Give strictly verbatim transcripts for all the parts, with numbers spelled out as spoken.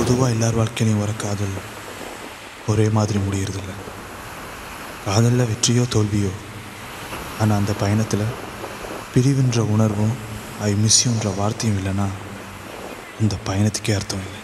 பொதுவாக எல்லார் வாழ்க்கையிலையும் வர காதல் ஒரே மாதிரி முடியறதில்ல. காதலில் வெற்றியோ தோல்வியோ, ஆனால் அந்த பயணத்தில் பிரிவுன்ற உணர்வும் ஐ மிஸ்யூன்ற வார்த்தையும் இல்லைன்னா அந்த பயணத்துக்கே அர்த்தம் இல்லை.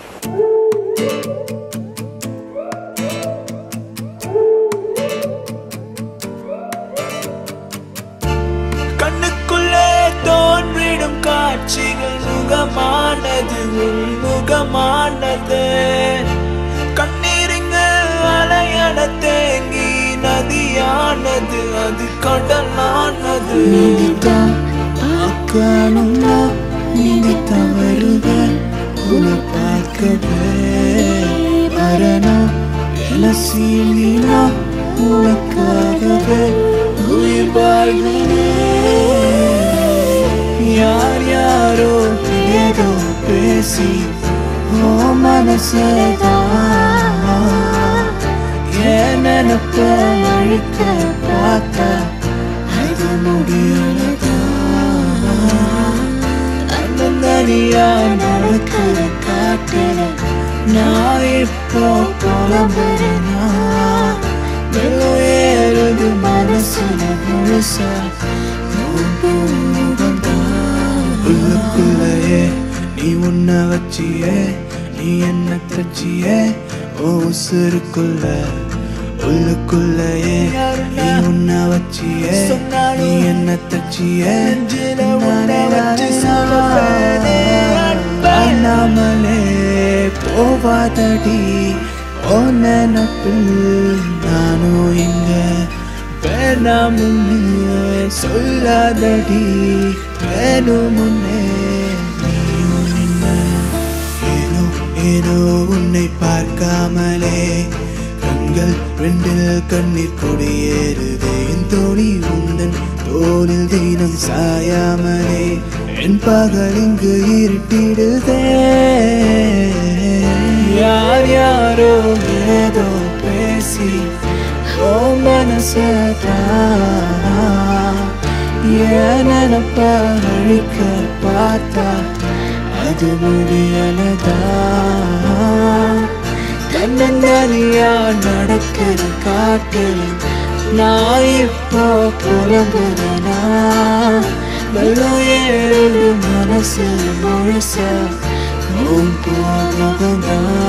கண்ணுக்குள்ளே தோன்றிடும் காட்சிகள் முகமானது உள்முகமானது. கண்ணீருங்க அலையட தேங்கி நதியானது அது கடலானது. பார்க்கணும்னா நீங்க தவறுகள் உன பார்க்கவே வரணும். எலசீனா உனக்காகவே உயிர் வாழ்வனே. யார் யாரோ ஏதோ பேசி ஓ மனசேதான் என் நினப்ப அழிக்க பார்த்தா அது முடியலதான். தனியா நடக்கிற காட்டுல நான் இப்போ புலம்புறேனா. வெள்ளம் ஏறுது மனசுல முழுசா உள்ளுக்குள்ளையே நீ உன்ன வச்சியே நீ என்ன தச்சியே ஓ உசுருக்குள்ள. உள்ளுக்குள்ளையே நீ உன்ன வச்சியே நீ என்ன தச்சியே நாமலே போவாதடி ஓ நினப்பில் நானும் இங்க வேணாம் முன்னே சொல்லாதடி வேணும் முன்னே நீயும் நின்ன. ஏனோ ஏனோ உன்னை பார்க்காமலே கண்கள் ரெண்டில் கண்ணீர் கொடியேறுதே. என் தோழி உந்தன் தோளில் தினம் சாயாமலே என் பகல் இங்கு இருட்டிடுதே. யார் யாரோ ஏதோ பேசி ஓ மனசதா என் நினப்ப அழிக்க பார்த்தா அது முடியலதா. தன்னந்தனியா நடக்கிற காட்டில் நான் இப்போ புலம்புறேனா. வெள்ளம் ஏறுது மனசு முழுசா போகுதா.